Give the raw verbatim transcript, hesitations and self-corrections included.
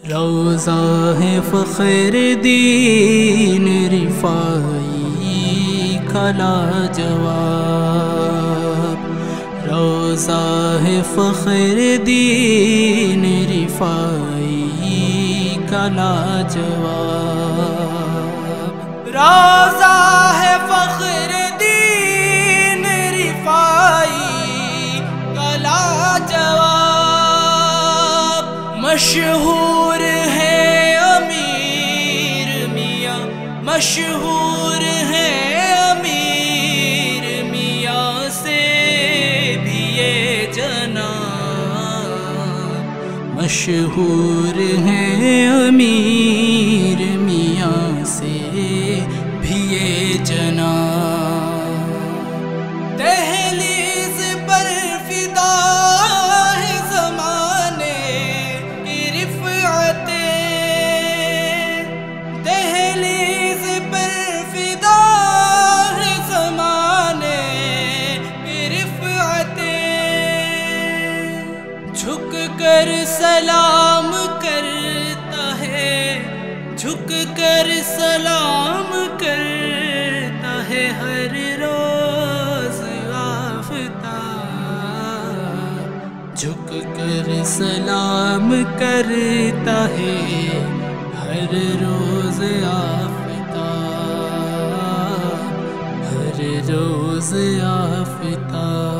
روضہ ہے فخر دین رفاعی کا لاجواب، روضہ ہے فخر دین رفاعی کا لاجواب، روضہ ہے فخر دین رفاعی کا لاجواب، مشہور ہے امیر میاں، مشہور ہے امیر میاں سے بھی یہ جناب، مشہور ہے امیر میاں سے بھی یہ جناب، دہلیز پر فدا ہے زمانے کی رفعتیں، دہلیز پر فدا ہے زمانے کی رفعتیں، جھک کر سلام کرتا ہے، جھک کر سلام کرتا ہے ہر روز آفتاب، جھک کر سلام کرتا ہے ہر روز آفتاب، ہر روز آفتاب۔